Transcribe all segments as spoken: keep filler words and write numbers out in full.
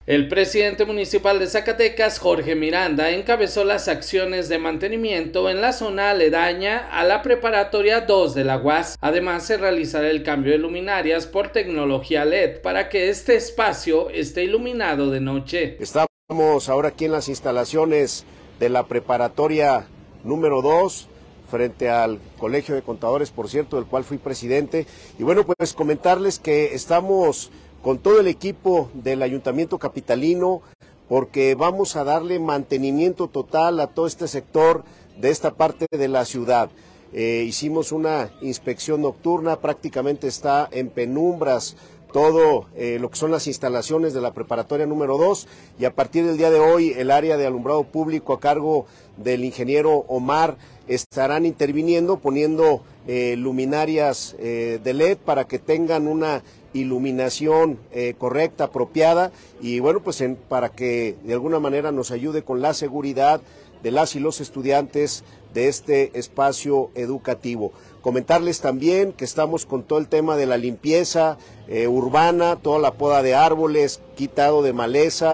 El presidente municipal de Zacatecas, Jorge Miranda, encabezó las acciones de mantenimiento en la zona aledaña a la preparatoria dos de la U A S. Además, se realizará el cambio de luminarias por tecnología L E D para que este espacio esté iluminado de noche. Estamos ahora aquí en las instalaciones de la preparatoria número dos, frente al Colegio de Contadores, por cierto, del cual fui presidente. Y bueno, pues comentarles que estamos con todo el equipo del Ayuntamiento Capitalino, porque vamos a darle mantenimiento total a todo este sector de esta parte de la ciudad. Eh, hicimos una inspección nocturna, prácticamente está en penumbras todo eh, lo que son las instalaciones de la preparatoria número dos, y a partir del día de hoy el área de alumbrado público a cargo del ingeniero Omar estarán interviniendo, poniendo eh, luminarias eh, de L E D para que tengan una iluminación eh, correcta, apropiada, y bueno, pues en, para que de alguna manera nos ayude con la seguridad de las y los estudiantes de este espacio educativo. Comentarles también que estamos con todo el tema de la limpieza eh, urbana, toda la poda de árboles, quitado de maleza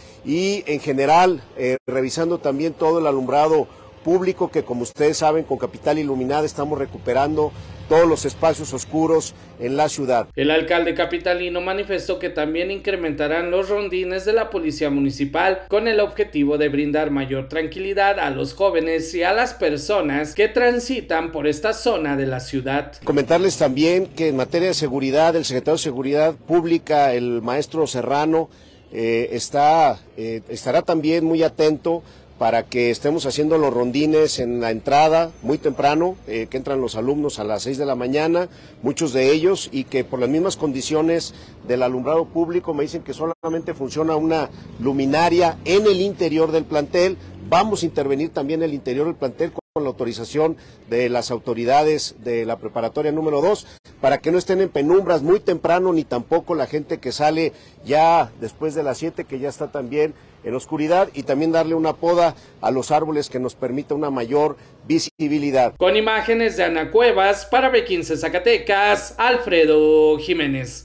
y en general eh, revisando también todo el alumbrado público, que como ustedes saben, con Capital Iluminada estamos recuperando todos los espacios oscuros en la ciudad. El alcalde capitalino manifestó que también incrementarán los rondines de la policía municipal con el objetivo de brindar mayor tranquilidad a los jóvenes y a las personas que transitan por esta zona de la ciudad. Comentarles también que en materia de seguridad, el secretario de Seguridad Pública, el maestro Serrano, eh, está, eh, estará también muy atento para que estemos haciendo los rondines en la entrada muy temprano, eh, que entran los alumnos a las seis de la mañana, muchos de ellos, y que por las mismas condiciones del alumbrado público me dicen que solamente funciona una luminaria en el interior del plantel. Vamos a intervenir también en el interior del plantel con la autorización de las autoridades de la preparatoria número dos, para que no estén en penumbras muy temprano, ni tampoco la gente que sale ya después de las siete, que ya está también en oscuridad, y también darle una poda a los árboles que nos permita una mayor visibilidad. Con imágenes de Ana Cuevas, para B quince Zacatecas, Alfredo Jiménez.